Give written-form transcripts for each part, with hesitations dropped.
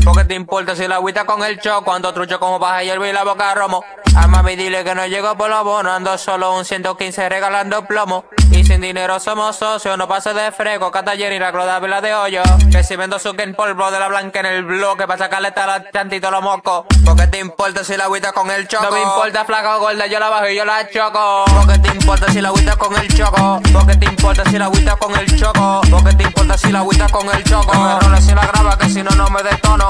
Porque te importa si la agüita con el choco, cuando trucho como baja y el y la boca romo. A mami dile que no llego por los bonos, ando solo un 115 regalando plomo. Y sin dinero somos socios, no paso de freco, cata Jenny, la cloda la de hoyo. Que si vendo su en polvo de la blanca en el bloque, para sacarle hasta la chantito los mocos. Porque te importa si la agüita con el choco, no me importa flaca o gorda, yo la bajo y yo la choco. Porque te importa si la agüita con el choco, porque te importa si la agüita con el choco, porque te importa si la agüita con el choco. Me rola si la graba que si no, no me detono.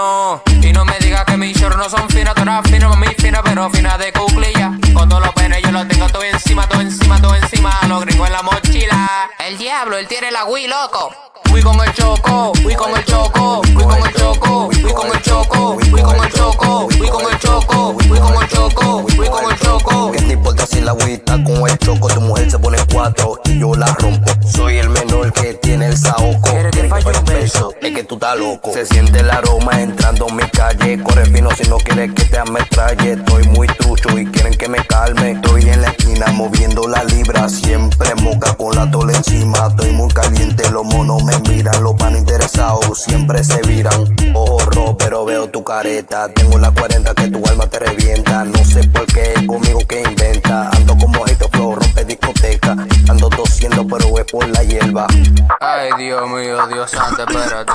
Y no me digas que mis shorts no son finas, tú eras fino con mi fina, pero fina de cuclilla. Con todos los penes yo los tengo todo encima, todo encima, todo encima. Los gringos en la mochila. El diablo, él tiene la Wii, loco. Fui con el choco, fui con el choco, fui con el choco, fui con el choco, fui con el choco, fui con el choco, fui con el choco, fui con el choco. ¿Qué te importa si la agüita con el choco? Tu mujer se pone 4 y yo la rompo. Soy el menor que tiene el saoco. ¿Quieres que falle un beso? Es que tú estás loco. Se siente el aroma entrando en mi calle. Corre fino si no quieres que te ametralle. Estoy muy trucho y quieren que me calme. Estoy en la esquina moviendo la libra. Siempre moca con la tola encima. Estoy muy caliente, los monos me miran. Los pan interesados siempre se viran. Ojo rojo pero veo tu careta. Tengo la 40 que tu alma te revienta. No sé por qué conmigo que inventa. Ando como mojito flow, rompe discoteca. Ando tosiendo pero es por la hierba. Ay, Dios mío, Dios santo, espérate.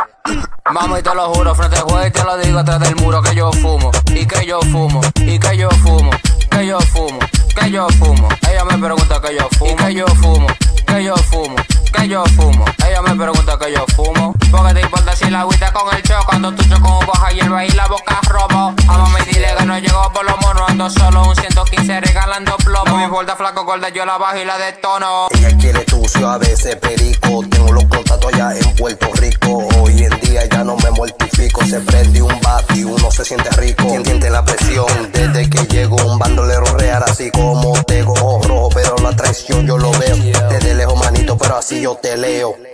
Mami, te lo juro, frente al juez, te lo digo atrás del muro que yo fumo, y que yo fumo, y que yo fumo, que yo fumo, que yo fumo. Ella me pregunta que yo fumo, y que yo fumo, que yo fumo, que yo fumo. Ella me pregunta que yo fumo. Porque te importa si la agüita con el choco, cuando tú como baja hierba y la boca robo. A mami dile que no llego por los monos, ando solo un 115 regalando plomo. No me importa flaco gorda, yo la bajo y la detono. Ella quiere tucio, a veces perico. Tengo los contactos allá en Puerto Rico. Hoy en día ya no me mortifico. Se prende un bate y uno se siente rico. Siente la presión desde que llego. Un bandolero real así como tego. Ojo rojo pero la traición yo lo veo. Desde lejos manito pero así yo te leo.